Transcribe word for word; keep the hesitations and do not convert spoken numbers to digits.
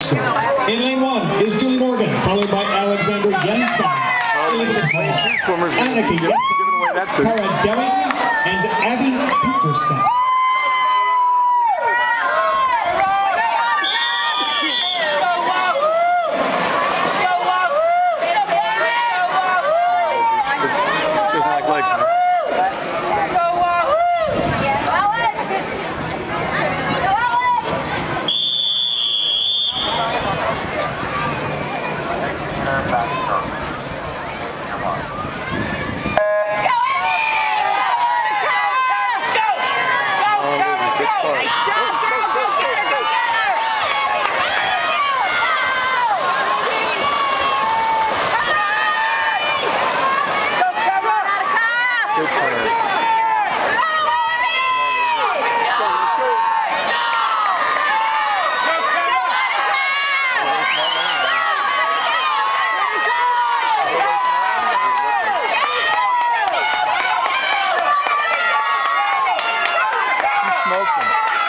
Oscar. In lane one is Julie Morgan, followed by Alexander Jensen, Elizabeth Hall, Annika Jessen, Cara Deming, and Abby Peterson. Smoked him.